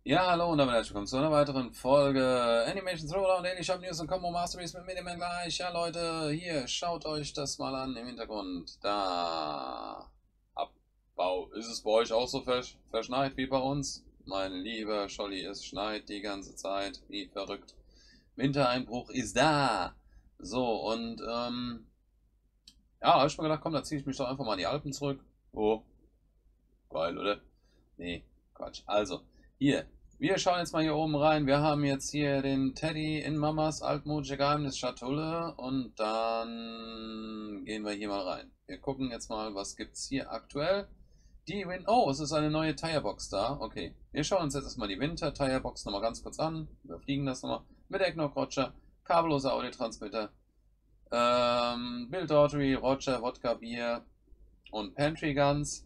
Ja, hallo und damit herzlich willkommen zu einer weiteren Folge Animation Throwdown Daily Shop News und Combo Masterpiece mit Miniman gleich. Ja Leute, hier, schaut euch das mal an im Hintergrund. Da. Abbau. Ist es bei euch auch so verschneit wie bei uns? Mein lieber Scholli, es schneit die ganze Zeit, wie verrückt. Wintereinbruch ist da. So, und ja, da habe ich mir gedacht, komm, da ziehe ich mich doch einfach mal in die Alpen zurück. Oh, geil, oder? Nee, Quatsch. Also, hier. Wir schauen jetzt mal hier oben rein. Wir haben jetzt hier den Teddy in Mamas altmodische Geheimnisschatulle. Und dann gehen wir hier mal rein. Wir gucken jetzt mal, was gibt es hier aktuell. Oh, es ist eine neue Tirebox da. Okay. Wir schauen uns jetzt erstmal die Winter-Tirebox nochmal ganz kurz an. Überfliegen das nochmal. Mit Eggnog Roger, kabelloser Audiotransmitter, Bill Daughtry, Roger, Wodka Bier und Pantry Guns.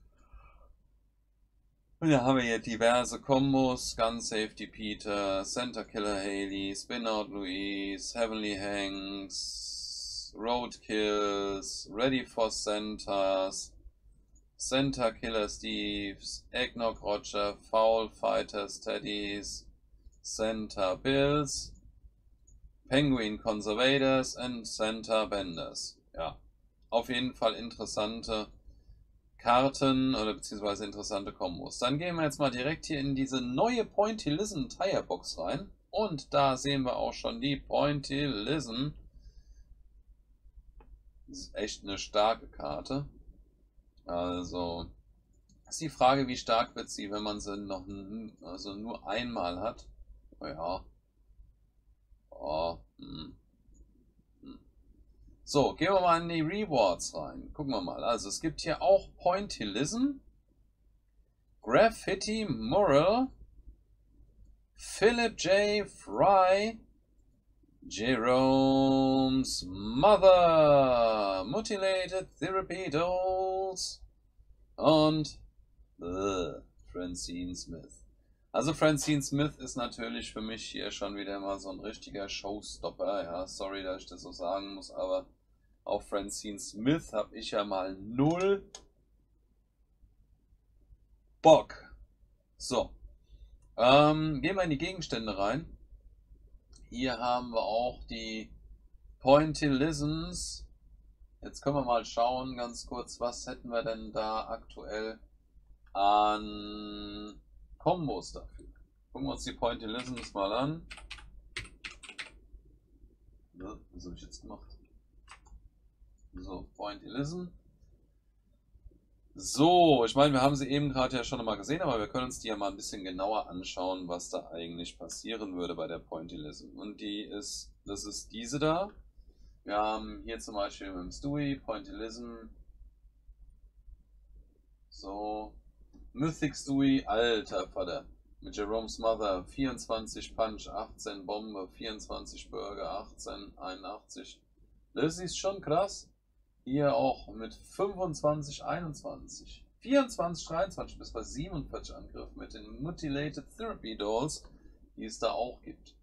Und da haben wir hier diverse Kombos, Gun Safety Peter, Center Killer Haley, Spin Out Louise, Heavenly Hanks, Roadkills, Ready for Centers, Center Killer Steves, Eggnog Roger, Foul Fighters Teddies, Center Bills, Penguin Conservators und Center Benders. Ja, auf jeden Fall interessante Karten oder beziehungsweise interessante Kombos. Dann gehen wir jetzt mal direkt hier in diese neue Pointillism Tirebox rein. Und da sehen wir auch schon die Pointillism. Das ist echt eine starke Karte. Also ist die Frage, wie stark wird sie, wenn man sie noch nur einmal hat. Ja. Oh, So, gehen wir mal in die Rewards rein. Gucken wir mal. Also es gibt hier auch Pointillism, Graffiti Mural, Philip J. Fry, Jerome's Mother, Mutilated Therapy Dolls und Francine Smith. Also Francine Smith ist natürlich für mich hier schon wieder mal so ein richtiger Showstopper. Ja, sorry, dass ich das so sagen muss, aber auf Francine Smith habe ich ja mal null Bock. So, gehen wir in die Gegenstände rein. Hier haben wir auch die Pointillisms. Jetzt können wir mal schauen, ganz kurz, was hätten wir denn da aktuell an Kombos dafür. Gucken wir uns die Pointillisms mal an. Was habe ich jetzt gemacht? So, Pointillism. So, ich meine, wir haben sie eben gerade ja schon mal gesehen, aber wir können uns die ja mal ein bisschen genauer anschauen, was da eigentlich passieren würde bei der Pointillism. Und das ist diese da. Wir haben hier zum Beispiel mit dem Stewie, Pointillism. So. Mythic Stewie, alter Vater. Mit Jerome's Mother, 24 Punch, 18 Bombe, 24 Burger, 18, 81. Das ist schon krass. Hier auch mit 25, 21. 24, 23 bis bei 47 Angriff mit den Mutilated Therapy Dolls, die es da auch gibt.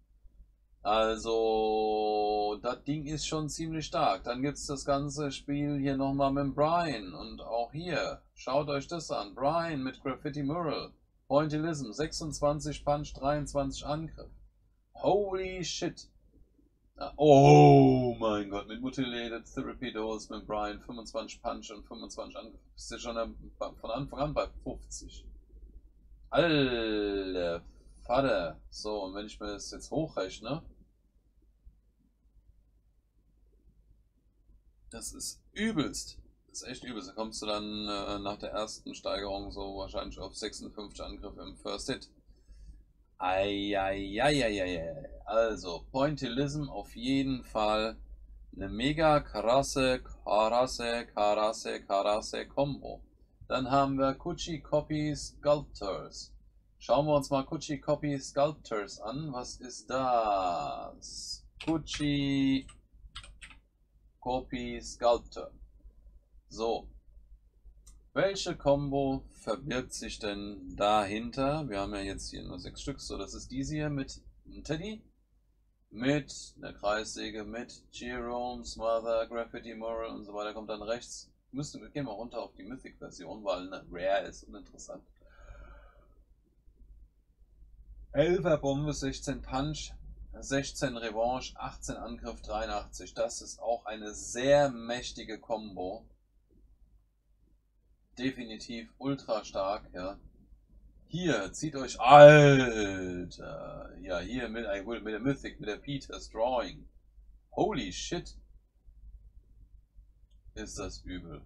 Also, das Ding ist schon ziemlich stark. Dann gibt es das ganze Spiel hier nochmal mit Brian. Und auch hier, schaut euch das an. Brian mit Graffiti Mural. Pointillism, 26 Punch, 23 Angriff. Holy shit. Oh mein Gott, mit Mutilated Therapy Dolls mit Brian, 25 Punch und 25 Angriff. Bist du schon von Anfang an bei 50. Alter Vater. So, und wenn ich mir das jetzt hochrechne, das ist übelst. Das ist echt übelst. Da kommst du dann nach der ersten Steigerung so wahrscheinlich auf 56 Angriffe im First Hit. Eieieiei. Also, Pointillism auf jeden Fall eine mega krasse Kombo. Dann haben wir Kuchi Copy Sculptors. Schauen wir uns mal Kuchi Copy Sculptors an. Was ist das? Kuchi Copy Sculptor. So. Welche Combo verbirgt sich denn dahinter? Wir haben ja jetzt hier nur 6 Stück. So, das ist diese hier mit einem Teddy, mit einer Kreissäge, mit Jerome's Mother, Graffiti Mural und so weiter. Kommt dann rechts. Gehen wir runter auf die Mythic-Version, weil eine Rare ist uninteressant. 11er Bombe, 16 Punch, 16 Revanche, 18 Angriff, 83. Das ist auch eine sehr mächtige Combo. Definitiv ultra stark, ja. Hier, zieht euch, Alter, ja, hier mit der Mythic, mit der Peters Drawing. Holy shit. Ist das übel.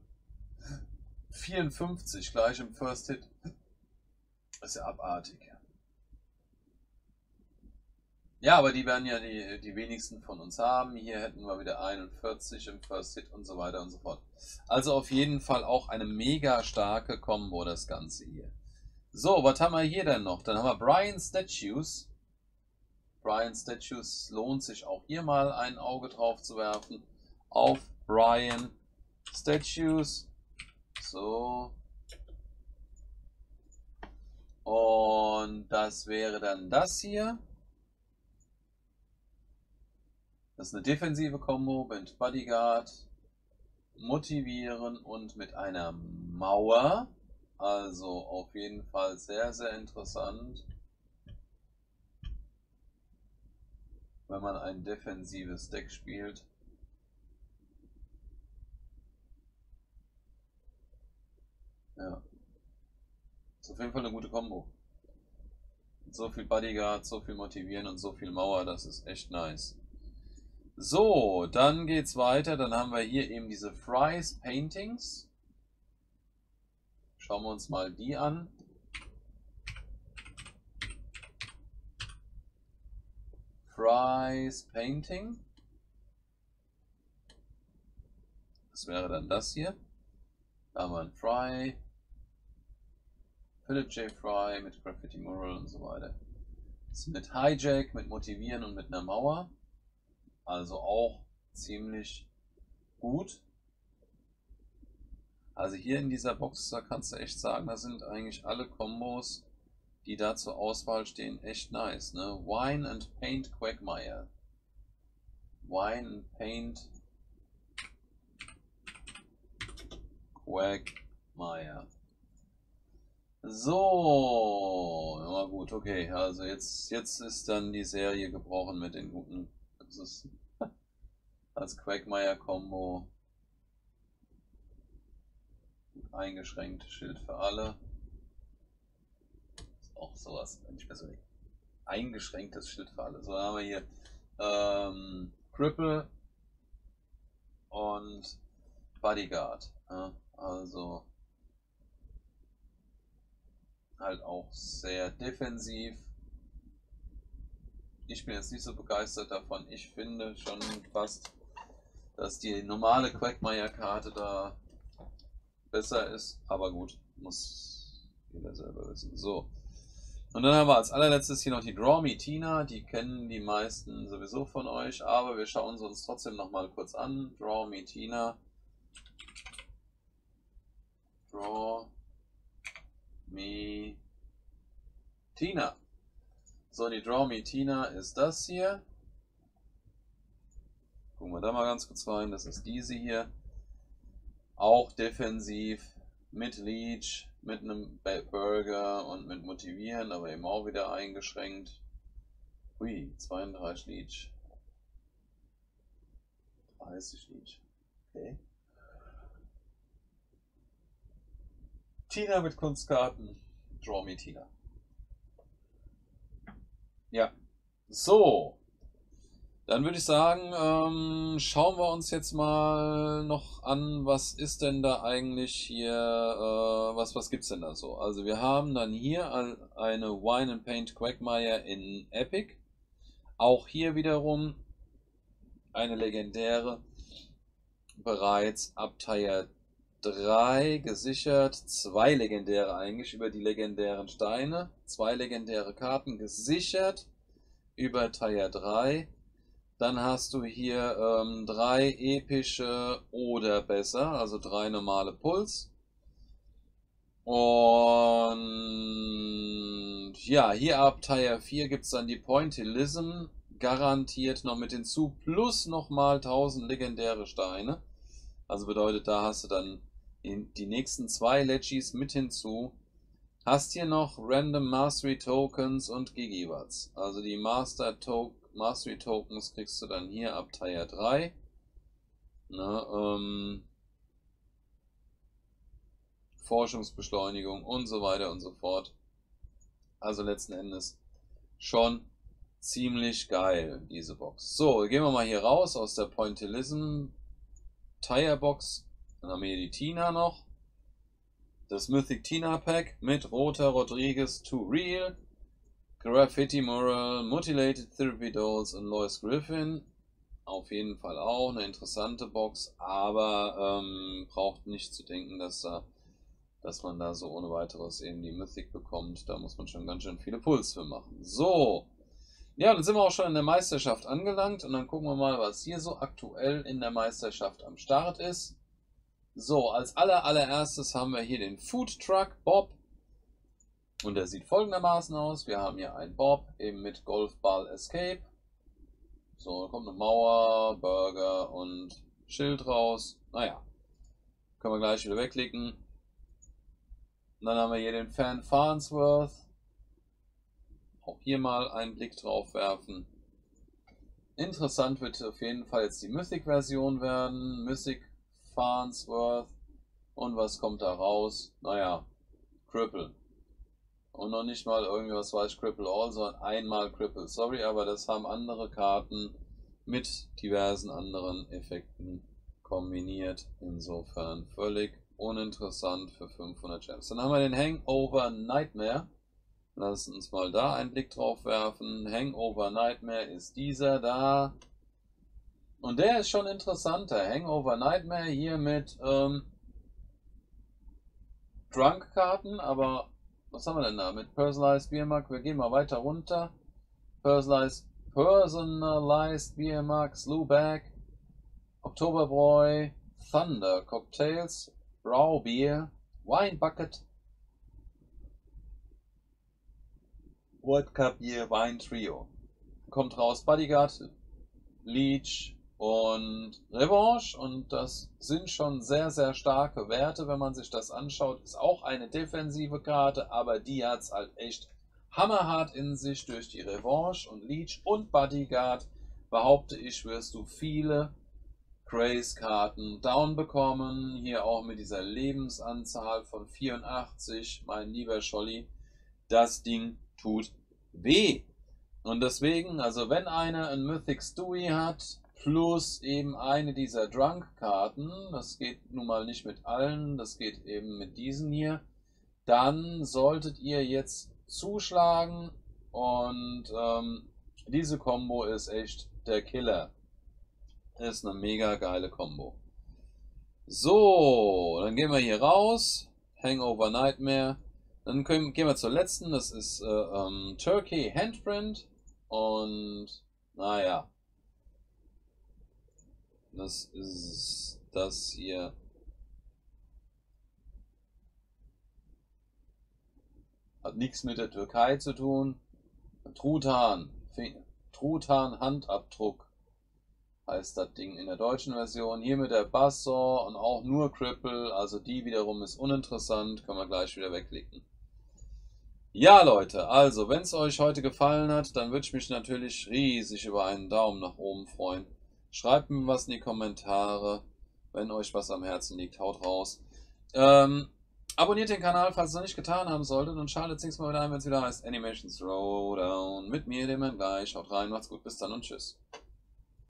54 gleich im First Hit. Das ist ja abartig. Ja, aber die werden ja die wenigsten von uns haben. Hier hätten wir wieder 41 im First Hit und so weiter und so fort. Also auf jeden Fall auch eine mega starke Combo, das Ganze hier. So, was haben wir hier denn noch? Dann haben wir Brian Statues. Brian Statues lohnt sich auch hier mal ein Auge drauf zu werfen. Auf Brian Statues. So. Und das wäre dann das hier. Das ist eine defensive Combo mit Bodyguard, Motivieren und mit einer Mauer. Also auf jeden Fall sehr, sehr interessant, wenn man ein defensives Deck spielt. Ja. Ist auf jeden Fall eine gute Combo. So viel Bodyguard, so viel Motivieren und so viel Mauer, das ist echt nice. So, dann geht's weiter. Dann haben wir hier eben diese Fry's Paintings. Schauen wir uns mal die an. Fry's Painting. Das wäre dann das hier. Da haben wir einen Fry. Philip J. Fry mit Graffiti Mural und so weiter. Das ist mit Hijack, mit Motivieren und mit einer Mauer. Also auch ziemlich gut. Also hier in dieser Box, da kannst du echt sagen, da sind eigentlich alle Kombos, die da zur Auswahl stehen, echt nice. Ne? Wine and Paint Quagmire. Wine and Paint Quagmire. So, ja gut, okay. Also jetzt ist dann die Serie gebrochen mit den guten. Das ist als Quagmire-Kombo. Eingeschränkt, Schild für alle. Ist auch sowas, wenn ich persönlich. Eingeschränktes Schild für alle. So, dann haben wir hier Cripple und Bodyguard. Ja, also halt auch sehr defensiv. Ich bin jetzt nicht so begeistert davon. Ich finde schon fast, dass die normale Quagmire-Karte da besser ist. Aber gut, muss jeder selber wissen. So. Und dann haben wir als allerletztes hier noch die Draw Me Tina. Die kennen die meisten sowieso von euch. Aber wir schauen sie uns trotzdem nochmal kurz an. Draw Me Tina. Draw Me Tina. So, die Draw Me Tina ist das hier. Gucken wir da mal ganz kurz rein. Das ist diese hier. Auch defensiv. Mit Leech, mit einem Burger und mit Motivieren, aber eben auch wieder eingeschränkt. Ui, 32 Leech. 30 Leech. Okay. Tina mit Kunstkarten. Draw Me Tina. Ja. So. Dann würde ich sagen, schauen wir uns jetzt mal noch an, was ist denn da eigentlich hier, was gibt's denn da so? Also wir haben dann hier eine Wine and Paint Quagmire in Epic. Auch hier wiederum eine legendäre, bereits ab Tier 3 gesichert, 2 legendäre eigentlich über die legendären Steine, 2 legendäre Karten gesichert über Tier 3. Dann hast du hier 3 epische oder besser, also 3 normale Puls. Und ja, hier ab Tier 4 gibt es dann die Pointillism, garantiert noch mit hinzu, plus nochmal 1000 legendäre Steine. Also bedeutet, da hast du dann die nächsten 2 Legis mit hinzu. Hast hier noch Random Mastery Tokens und Gigiwatts. Also die Mastery Tokens kriegst du dann hier ab Tier 3. Ne, Forschungsbeschleunigung und so weiter und so fort. Also letzten Endes schon ziemlich geil, diese Box. So, gehen wir mal hier raus aus der Pointillism Tire Box. Dann haben wir hier die Tina noch. Das Mythic Tina Pack mit Rota Rodriguez to Real, Graffiti Mural, Mutilated Therapy Dolls und Lois Griffin. Auf jeden Fall auch eine interessante Box, aber braucht nicht zu denken, dass man da so ohne weiteres eben die Mythic bekommt. Da muss man schon ganz schön viele Puls für machen. So, ja, dann sind wir auch schon in der Meisterschaft angelangt und dann gucken wir mal, was hier so aktuell in der Meisterschaft am Start ist. So, als allererstes haben wir hier den Food Truck Bob und der sieht folgendermaßen aus. Wir haben hier einen Bob eben mit Golfball Escape. So, da kommt eine Mauer, Burger und Schild raus. Naja, können wir gleich wieder wegklicken. Und dann haben wir hier den Fan Farnsworth. Auch hier mal einen Blick drauf werfen. Interessant wird auf jeden Fall jetzt die Mythic-Version werden. Mythic Farnsworth. Und was kommt da raus? Naja, Cripple. Und noch nicht mal irgendwie, was weiß ich, Cripple All, sondern einmal Cripple. Sorry, aber das haben andere Karten mit diversen anderen Effekten kombiniert. Insofern völlig uninteressant für 500 Gems. Dann haben wir den Hangover Nightmare. Lass uns mal da einen Blick drauf werfen. Hangover Nightmare ist dieser da. Und der ist schon interessanter. Hangover Nightmare hier mit Drunk-Karten, aber was haben wir denn da? Mit Personalized Beer Mug. Wir gehen mal weiter runter. Personalized Beer Mug, Slewback, Oktoberboy, Thunder Cocktails, Brow Beer, Wine Bucket, Wodka Beer, Wine Trio. Kommt raus Bodyguard, Leech und Revanche, und das sind schon sehr, sehr starke Werte, wenn man sich das anschaut. Ist auch eine defensive Karte, aber die hat es halt echt hammerhart in sich durch die Revanche und Leech und Bodyguard. Behaupte ich, wirst du viele Grace-Karten down bekommen. Hier auch mit dieser Lebensanzahl von 84, mein lieber Scholli. Das Ding tut weh. Und deswegen, also wenn einer ein Mythic Stewie hat, plus eben eine dieser Drunk-Karten, das geht nun mal nicht mit allen, das geht eben mit diesen hier, dann solltet ihr jetzt zuschlagen, und diese Combo ist echt der Killer. Ist eine mega geile Combo. So, dann gehen wir hier raus. Hangover Nightmare. Dann gehen wir zur letzten, das ist Turkey Handprint. Und naja, das ist das hier. Hat nichts mit der Türkei zu tun. Truthahn Handabdruck heißt das Ding in der deutschen Version. Hier mit der Bassor und auch nur Cripple, also die wiederum ist uninteressant, können wir gleich wieder wegklicken. Ja Leute, also wenn es euch heute gefallen hat, dann würde ich mich natürlich riesig über einen Daumen nach oben freuen. Schreibt mir was in die Kommentare, wenn euch was am Herzen liegt, haut raus. Abonniert den Kanal, falls ihr es noch nicht getan haben solltet, und schaltet das nächste Mal wieder ein, wenn es wieder heißt Animation Throwdown mit mir, dem Herrn Gleich. Haut rein, macht's gut, bis dann und tschüss.